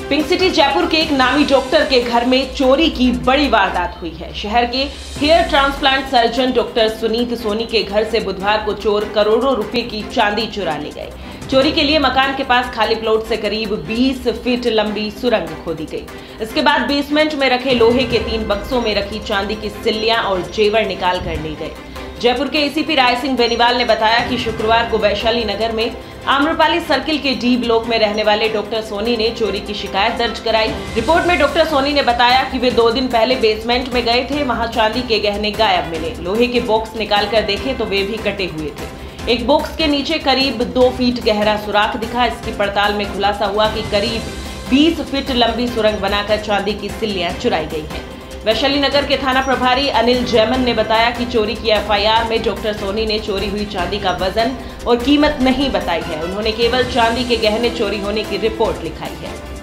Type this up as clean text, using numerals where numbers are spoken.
Pink city Jaipur के एक नामी डॉक्टर के घर में चोरी की बड़ी वारदात हुई है। शहर के hair transplant surgeon doctor Sunit Soni के घर से बुधवार को चोर करोड़ों रुपए की चांदी चुरा ले गए। चोरी के लिए मकान के पास खाली प्लॉट से करीब 20 फीट लंबी सुरंग खोदी गई। इसके बाद बेसमेंट में रखे लोहे के 3 बक्सों में रखी चांदी की सिल्लियां और जेवर निकाल कर ले गए। जयपुर के एसीपी राय सिंह बेनीवाल ने बताया कि शुक्रवार को वैशाली नगर में आम्रपाली सर्किल के डी ब्लॉक में रहने वाले डॉक्टर सोनी ने चोरी की शिकायत दर्ज कराई। रिपोर्ट में डॉक्टर सोनी ने बताया कि वे 2 दिन पहले बेसमेंट में गए थे, वहां चांदी के गहने गायब मिले। लोहे के बॉक्स निकालकर देखे तो वे भी कटे हुए थे। एक बॉक्स के नीचे करीब 2 फीट गहरा सुराख दिखा। इसकी पड़ताल में खुलासा हुआ कि करीब 20 फीट लंबी सुरंग बनाकर चांदी की सिल्लियां चुराई गई हैं। वैशाली नगर के थाना प्रभारी अनिल जैमन ने बताया कि चोरी की एफआईआर में डॉक्टर सोनी ने चोरी हुई चांदी का वजन और कीमत नहीं बताई है। उन्होंने केवल चांदी के गहने चोरी होने की रिपोर्ट लिखाई है।